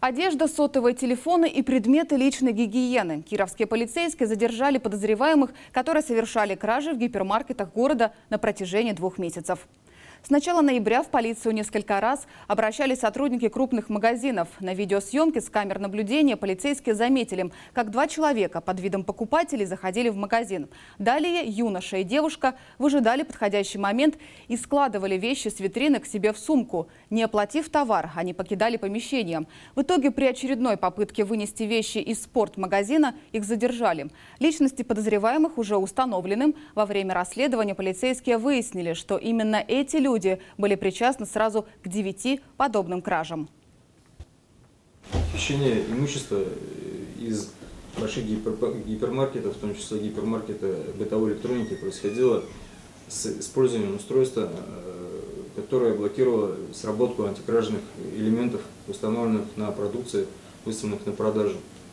Одежда, сотовые телефоны и предметы личной гигиены. Кировские полицейские задержали подозреваемых, которые совершали кражи в гипермаркетах города на протяжении 2 месяцев. С начала ноября в полицию несколько раз обращались сотрудники крупных магазинов. На видеосъемке с камер наблюдения полицейские заметили, как 2 человека под видом покупателей заходили в магазин. Далее юноша и девушка выжидали подходящий момент и складывали вещи с витрины к себе в сумку. Не оплатив товар, они покидали помещение. В итоге при очередной попытке вынести вещи из спортмагазина их задержали. Личности подозреваемых уже установлены. Во время расследования полицейские выяснили, что именно эти люди были причастны сразу к 9 подобным кражам. Хищение имущества из больших гипермаркетов, в том числе гипермаркета бытовой электроники, происходило с использованием устройства, которое блокировало сработку антикражных элементов, установленных на продукции, выставленных на продажу.